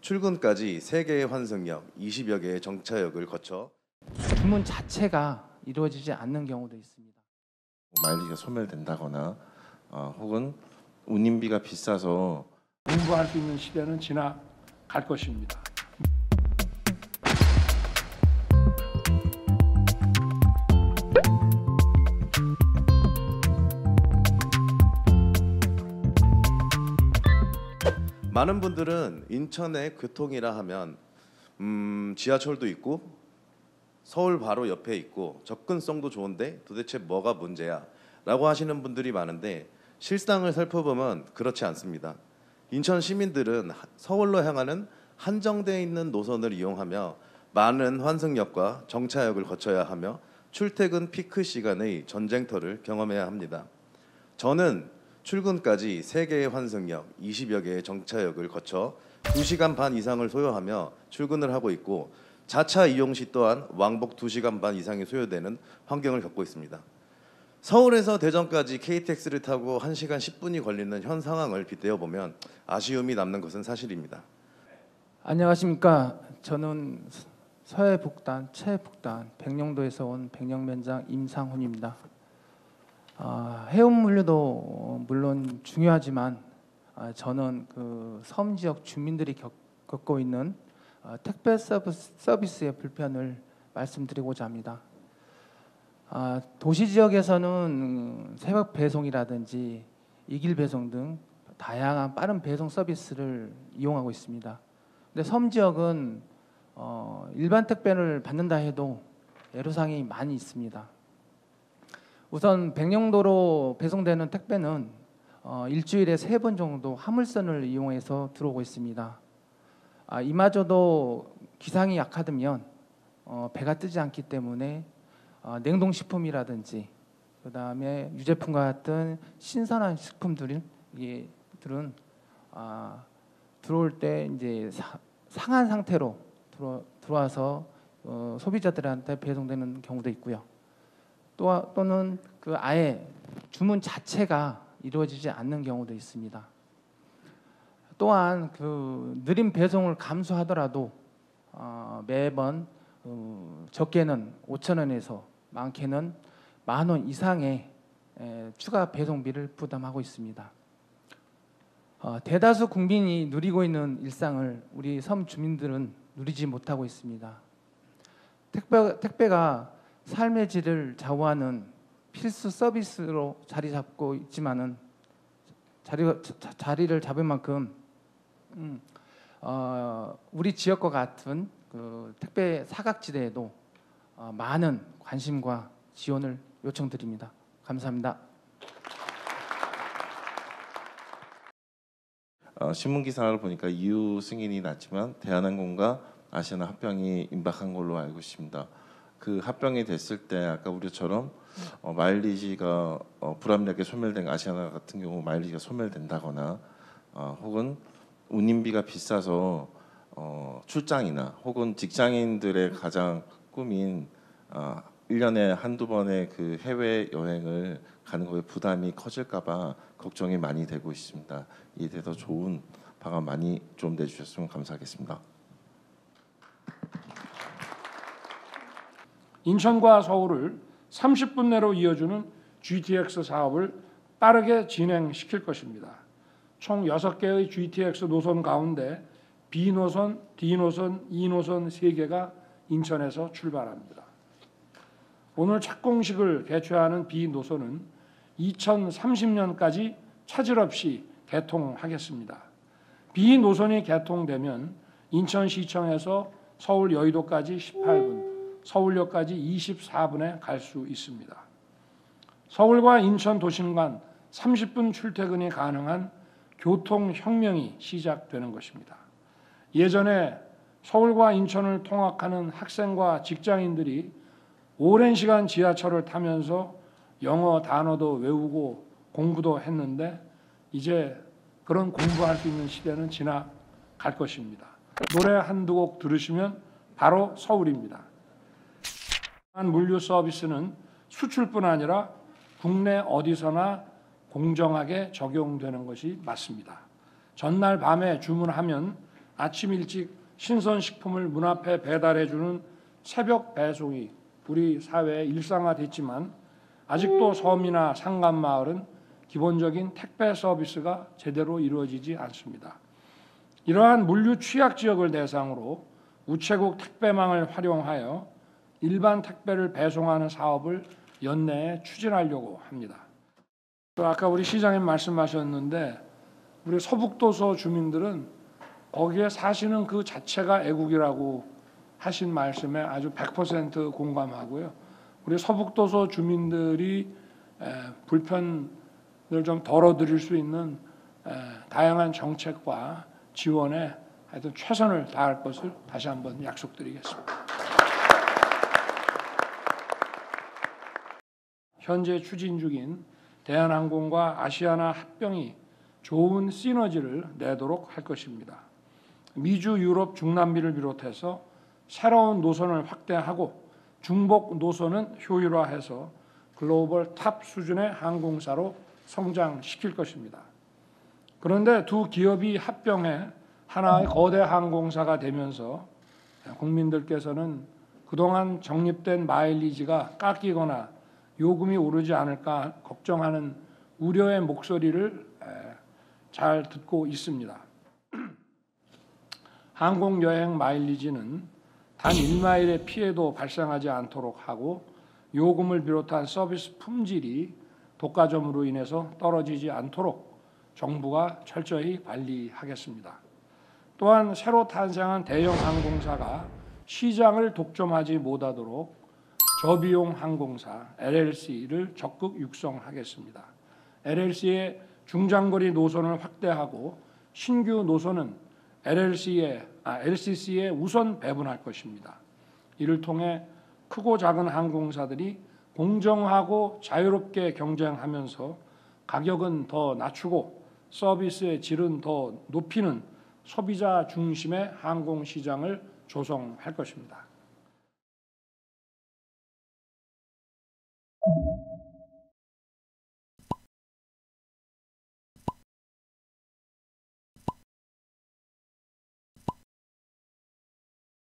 출근까지 3개의 환승역, 20여 개의 정차역을 거쳐 주문 자체가 이루어지지 않는 경우도 있습니다. 마일리지가 소멸된다거나 혹은 운임비가 비싸서 공부할 수 있는 시대는 지나갈 것입니다. 많은 분들은 인천의 교통이라 하면 지하철도 있고 서울 바로 옆에 있고 접근성도 좋은데 도대체 뭐가 문제야? 라고 하시는 분들이 많은데 실상을 살펴보면 그렇지 않습니다. 인천 시민들은 서울로 향하는 한정되어 있는 노선을 이용하며 많은 환승역과 정차역을 거쳐야 하며 출퇴근 피크 시간의 전쟁터를 경험해야 합니다. 저는 출근까지 3개의 환승역, 20여 개의 정차역을 거쳐 2시간 반 이상을 소요하며 출근을 하고 있고 자차 이용 시 또한 왕복 2시간 반 이상이 소요되는 환경을 겪고 있습니다. 서울에서 대전까지 KTX를 타고 1시간 10분이 걸리는 현 상황을 빗대어 보면 아쉬움이 남는 것은 사실입니다. 안녕하십니까. 저는 서해북단, 최북단, 백령도에서 온 백령면장 임상훈입니다. 해운 물류도 물론 중요하지만 저는 그 섬 지역 주민들이 겪고 있는 택배 서비스의 불편을 말씀드리고자 합니다. 도시 지역에서는 새벽 배송이라든지 이길 배송 등 다양한 빠른 배송 서비스를 이용하고 있습니다. 근데 섬 지역은 일반 택배를 받는다 해도 애로사항이 많이 있습니다. 우선 백령도로 배송되는 택배는 일주일에 3번 정도 화물선을 이용해서 들어오고 있습니다. 이마저도 기상이 약하다면 배가 뜨지 않기 때문에 냉동식품이라든지 그다음에 유제품과 같은 신선한 식품들은 들어올 때 이제 상한 상태로 들어와서 소비자들한테 배송되는 경우도 있고요. 또는 그 아예 주문 자체가 이루어지지 않는 경우도 있습니다. 또한 그 느린 배송을 감수하더라도 매번 적게는 5,000원에서 많게는 10,000원 이상의 추가 배송비를 부담하고 있습니다. 대다수 국민이 누리고 있는 일상을 우리 섬 주민들은 누리지 못하고 있습니다. 택배가 삶의 질을 좌우하는 필수 서비스로 자리 잡고 있지만은 자리를 잡을 만큼 우리 지역과 같은 그 택배 사각지대에도 많은 관심과 지원을 요청드립니다. 감사합니다. 신문 기사를 보니까 이유 승인이 났지만 대한항공과 아시아나 합병이 임박한 걸로 알고 있습니다. 그 합병이 됐을 때 아까 우리처럼 마일리지가 불합리하게 소멸된 아시아나 같은 경우 마일리지가 소멸된다거나 혹은 운임비가 비싸서 출장이나 혹은 직장인들의 가장 꿈인 1년에 한두 번의 그 해외 여행을 가는 거에 부담이 커질까 봐 걱정이 많이 되고 있습니다. 이에 대해서 좋은 방안 많이 좀 내주셨으면 감사하겠습니다. 인천과 서울을 30분 내로 이어주는 GTX 사업을 빠르게 진행시킬 것입니다. 총 6개의 GTX 노선 가운데 B노선, D노선, E노선 3개가 인천에서 출발합니다. 오늘 착공식을 개최하는 B노선은 2030년까지 차질 없이 개통하겠습니다. B노선이 개통되면 인천시청에서 서울 여의도까지 18분, 서울역까지 24분에 갈 수 있습니다. 서울과 인천 도심 간 30분 출퇴근이 가능한 교통혁명이 시작되는 것입니다. 예전에 서울과 인천을 통학하는 학생과 직장인들이 오랜 시간 지하철을 타면서 영어 단어도 외우고 공부도 했는데 이제 그런 공부할 수 있는 시대는 지나갈 것입니다. 노래 한두 곡 들으시면 바로 서울입니다. 물류 서비스는 수출뿐 아니라 국내 어디서나 공정하게 적용되는 것이 맞습니다. 전날 밤에 주문하면 아침 일찍 신선식품을 문 앞에 배달해주는 새벽 배송이 우리 사회에 일상화됐지만 아직도 섬이나 산간마을은 기본적인 택배 서비스가 제대로 이루어지지 않습니다. 이러한 물류 취약 지역을 대상으로 우체국 택배망을 활용하여 일반 택배를 배송하는 사업을 연내에 추진하려고 합니다. 또 아까 우리 시장님 말씀하셨는데 우리 서북도서 주민들은 거기에 사시는 그 자체가 애국이라고 하신 말씀에 아주 100% 공감하고요. 우리 서북도서 주민들이 불편을 좀 덜어드릴 수 있는 다양한 정책과 지원에 하여튼 최선을 다할 것을 다시 한번 약속드리겠습니다. 현재 추진 중인 대한항공과 아시아나 합병이 좋은 시너지를 내도록 할 것입니다. 미주, 유럽, 중남미를 비롯해서 새로운 노선을 확대하고 중복 노선은 효율화해서 글로벌 탑 수준의 항공사로 성장시킬 것입니다. 그런데 두 기업이 합병해 하나의 거대 항공사가 되면서 국민들께서는 그동안 적립된 마일리지가 깎이거나 요금이 오르지 않을까 걱정하는 우려의 목소리를 잘 듣고 있습니다. 항공여행 마일리지는 단 1마일의 피해도 발생하지 않도록 하고 요금을 비롯한 서비스 품질이 독과점으로 인해서 떨어지지 않도록 정부가 철저히 관리하겠습니다. 또한 새로 탄생한 대형 항공사가 시장을 독점하지 못하도록 저비용 항공사 LLC를 적극 육성하겠습니다. LLC의 중장거리 노선을 확대하고 신규 노선은 LCC에 우선 배분할 것입니다. 이를 통해 크고 작은 항공사들이 공정하고 자유롭게 경쟁하면서 가격은 더 낮추고 서비스의 질은 더 높이는 소비자 중심의 항공시장을 조성할 것입니다.